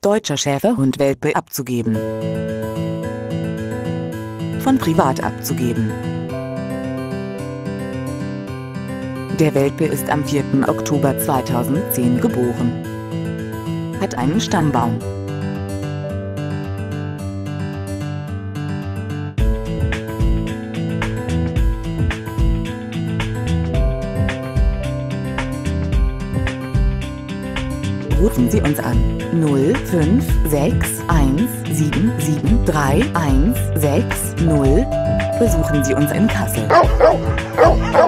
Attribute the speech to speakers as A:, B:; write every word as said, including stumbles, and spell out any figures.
A: deutscher Schäferhund-Welpe abzugeben. Von privat abzugeben. Der Welpe ist am vierten Oktober zweitausendzehn geboren. Hat einen Stammbaum. Rufen Sie uns an null fünf sechs eins sieben sieben drei eins sechs null. Besuchen Sie uns in Kassel.